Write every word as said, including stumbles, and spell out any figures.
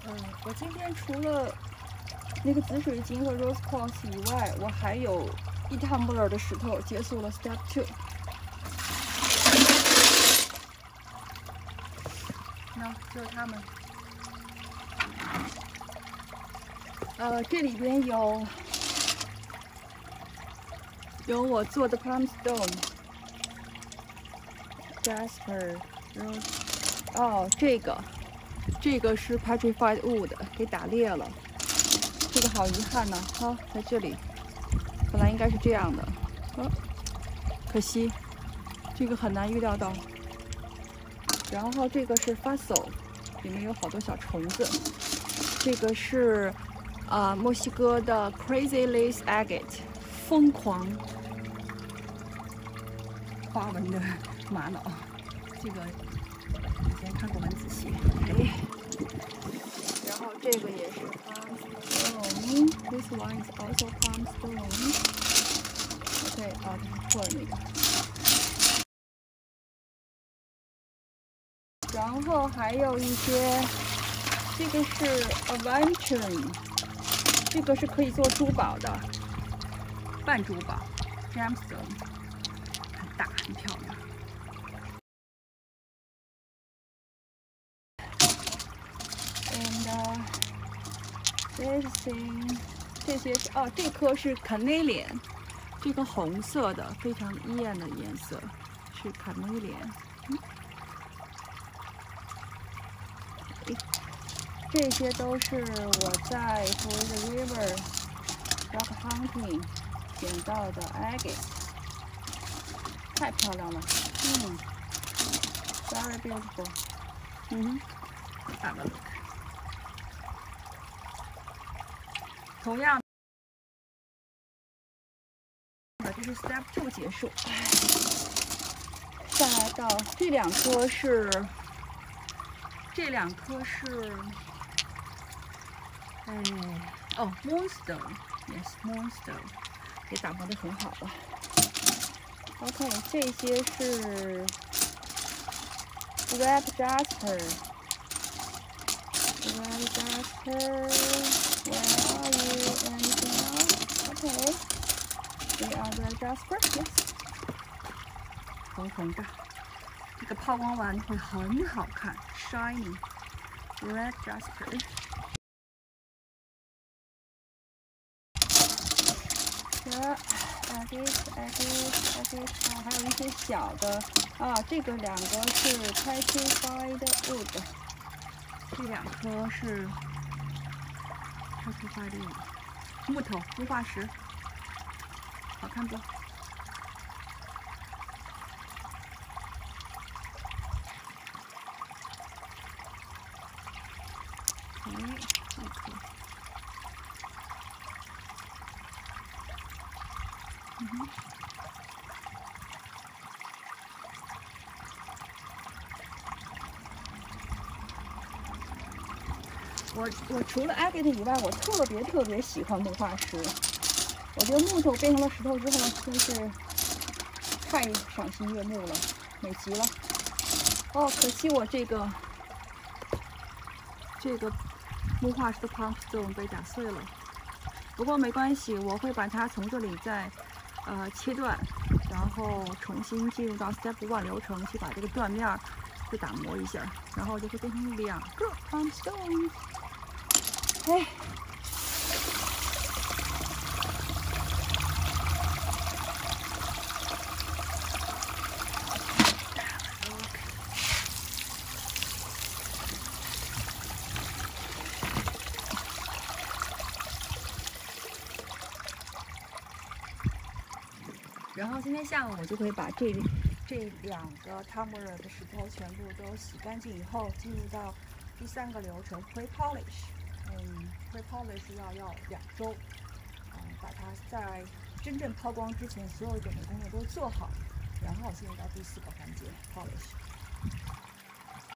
嗯，我今天除了那个紫水晶和 rose quartz 以外，我还有一 tumbler 的石头，结束了 step two。那就是它们。呃，这里边有有我做的 plum stone、jasper、rose。哦，这个。 这个是 petrified wood， 给打裂了，这个好遗憾呢。好，在这里，本来应该是这样的，哦，可惜，这个很难预料到。然后这个是 fossil， 里面有好多小虫子。这个是啊、呃、墨西哥的 crazy lace agate， 疯狂花纹的玛瑙，这个。 以前看过很仔细，哎，然后这个也是 palm stone，this one is also palm stone。OK， 啊，错了那个。然后还有一些，这个是 aventurine， 这个是可以做珠宝的，半珠宝 ，gemstone， 很大很漂亮。 这些，这些是哦，这颗是 carnelian， 这个红色的非常艳的颜色是 carnelian。嗯，这些都是我在 Florida River rock hunting 捡到的 agate， 太漂亮了，嗯 ，very beautiful。嗯哼 ，have a look。 同样的，这是 step two 结束。再来到这两颗是，这两颗是，哎，哦 ，moonstone，yes moonstone， 也打磨得很好了。OK， 这些是 red jasper。Red jasper, where are you? Anything else? Okay. They are red jasper, yes. 红红的，这个抛光完会很好看 ，shiny. Red jasper. 这 agate, agate, agate 啊，还有一些小的啊，这个两个是 petrified wood。 这两颗是 petrified wood， 木头木化石，好看不？哎，这颗，嗯哼。 我我除了 agate 以外，我特别特别喜欢木化石。我觉得木头变成了石头之后，真是太赏心悦目了，美极了。哦，可惜我这个这个木化石的 palm stone 被打碎了。不过没关系，我会把它从这里再呃切断，然后重新进入到 step one 流程，去把这个断面再打磨一下，然后就会变成两个 palm stone。 哎，然后今天下午我就会把这这两个 tumbler 的石头全部都洗干净以后，进入到第三个流程 pre polish。 嗯 pre polish 要要两周，嗯，把它在真正抛光之前，所有准备工作都做好，然后进入到第四个环节 polish。